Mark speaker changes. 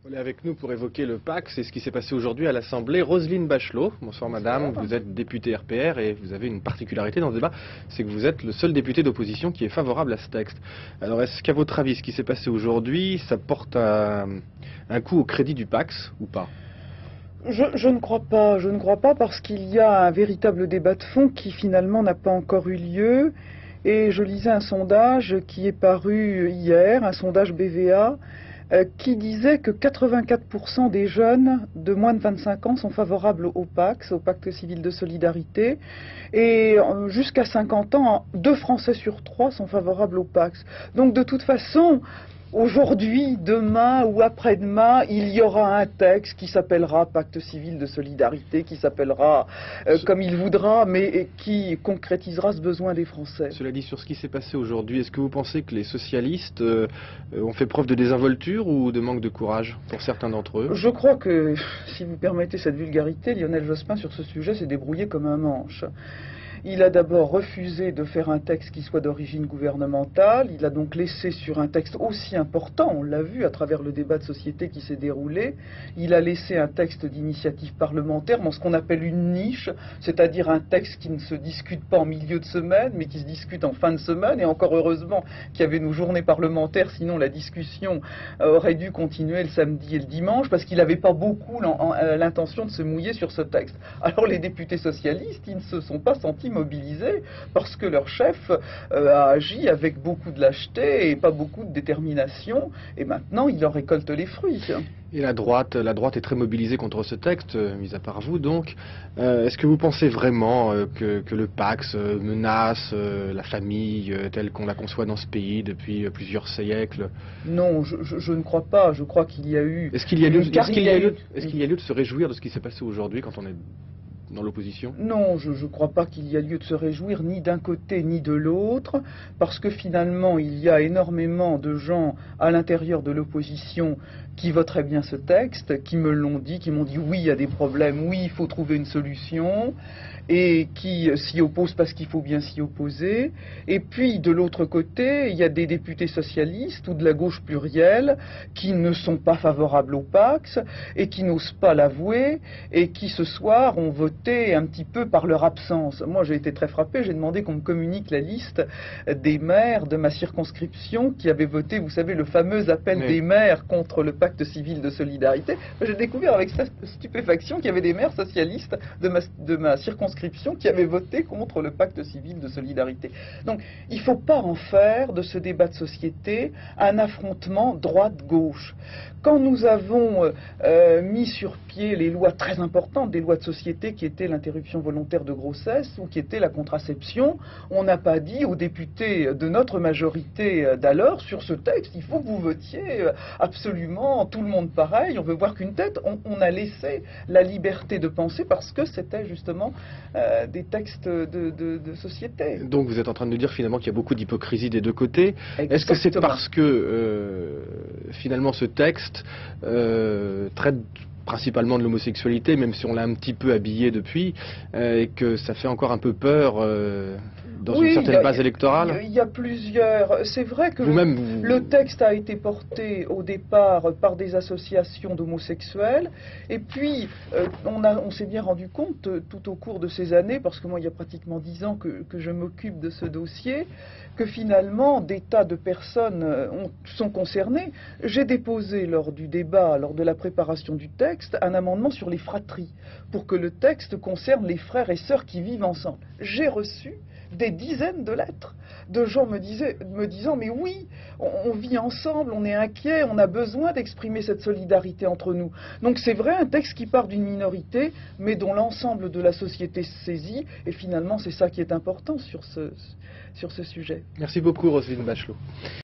Speaker 1: On est avec nous pour évoquer le PACS c'est ce qui s'est passé aujourd'hui à l'Assemblée. Roselyne Bachelot, bonsoir madame, vous êtes députée RPR et vous avez une particularité dans ce débat, c'est que vous êtes le seul député d'opposition qui est favorable à ce texte. Alors est-ce qu'à votre avis, ce qui s'est passé aujourd'hui, ça porte un coup au crédit du PACS ou pas ?
Speaker 2: Je ne crois pas parce qu'il y a un véritable débat de fond qui finalement n'a pas encore eu lieu. Et je lisais un sondage qui est paru hier, un sondage BVA, qui disait que 84% des jeunes de moins de 25 ans sont favorables au PACS, au Pacte civil de solidarité, et jusqu'à 50 ans, 2 Français sur 3 sont favorables au PACS. Donc de toute façon, aujourd'hui, demain ou après-demain, il y aura un texte qui s'appellera Pacte civil de solidarité, qui s'appellera comme il voudra, mais qui concrétisera ce besoin des Français.
Speaker 1: Cela dit, sur ce qui s'est passé aujourd'hui, est-ce que vous pensez que les socialistes ont fait preuve de désinvolture ou de manque de courage pour certains d'entre eux ?
Speaker 2: Je crois que, si vous permettez cette vulgarité, Lionel Jospin sur ce sujet s'est débrouillé comme un manche. Il a d'abord refusé de faire un texte qui soit d'origine gouvernementale. Il a donc laissé sur un texte aussi important, on l'a vu à travers le débat de société qui s'est déroulé, il a laissé un texte d'initiative parlementaire dans ce qu'on appelle une niche, c'est-à-dire un texte qui ne se discute pas en milieu de semaine, mais qui se discute en fin de semaine. Et encore heureusement qu'il y avait nos journées parlementaires, sinon la discussion aurait dû continuer le samedi et le dimanche, parce qu'il n'avait pas beaucoup l'intention de se mouiller sur ce texte. Alors les députés socialistes, ils ne se sont pas sentis mobilisés parce que leur chef a agi avec beaucoup de lâcheté et pas beaucoup de détermination, et maintenant il en récolte les fruits.
Speaker 1: Et la droite est très mobilisée contre ce texte, mis à part vous donc. Est-ce que vous pensez vraiment que le PACS menace la famille telle qu'on la conçoit dans ce pays depuis plusieurs siècles ?
Speaker 2: Non, je ne crois pas. Je crois qu'il y a eu...
Speaker 1: Est-ce qu'il y a lieu de se réjouir de ce qui s'est passé aujourd'hui quand on est dans l'opposition ?
Speaker 2: Non, je ne crois pas qu'il y a lieu de se réjouir ni d'un côté ni de l'autre, parce que finalement il y a énormément de gens à l'intérieur de l'opposition qui voteraient bien ce texte, qui me l'ont dit, qui m'ont dit oui, il y a des problèmes, oui, il faut trouver une solution, et qui s'y opposent parce qu'il faut bien s'y opposer. Et puis de l'autre côté, il y a des députés socialistes ou de la gauche plurielle qui ne sont pas favorables au PACS et qui n'osent pas l'avouer et qui ce soir ont voté un petit peu par leur absence. Moi j'ai été très frappé, j'ai demandé qu'on me communique la liste des maires de ma circonscription qui avaient voté, vous savez, le fameux appel des maires contre le Pacte civil de solidarité. J'ai découvert avec stupéfaction qu'il y avait des maires socialistes de ma circonscription qui avaient voté contre le Pacte civil de solidarité. Donc il ne faut pas en faire de ce débat de société un affrontement droite-gauche. Quand nous avons mis sur pied les lois très importantes, des lois de société qui étaient l'interruption volontaire de grossesse ou qui était la contraception, on n'a pas dit aux députés de notre majorité d'alors sur ce texte, il faut que vous votiez absolument tout le monde pareil, on veut voir qu'une tête. On a laissé la liberté de penser parce que c'était justement des textes de société.
Speaker 1: Donc vous êtes en train de nous dire finalement qu'il y a beaucoup d'hypocrisie des deux côtés. Est-ce que c'est parce que finalement ce texte traite principalement de l'homosexualité, même si on l'a un petit peu habillé depuis, et que ça fait encore un peu peur dans une certaine base électorale ?
Speaker 2: Il y a plusieurs... C'est vrai que le texte a été porté au départ par des associations d'homosexuels, et puis on s'est bien rendu compte tout au cours de ces années, parce que moi il y a pratiquement 10 ans que je m'occupe de ce dossier, que finalement des tas de personnes sont concernées. J'ai déposé lors du débat, lors de la préparation du texte, un amendement sur les fratries, pour que le texte concerne les frères et sœurs qui vivent ensemble. J'ai reçu des dizaines de lettres de gens me disant mais oui, on vit ensemble, on est inquiet, on a besoin d'exprimer cette solidarité entre nous. Donc c'est vrai, un texte qui part d'une minorité, mais dont l'ensemble de la société saisit, et finalement c'est ça qui est important sur ce sujet.
Speaker 1: Merci beaucoup Roselyne Bachelot.